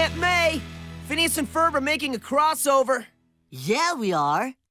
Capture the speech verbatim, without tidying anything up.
Aunt May! Phineas and Ferb are making a crossover. Yeah, we are.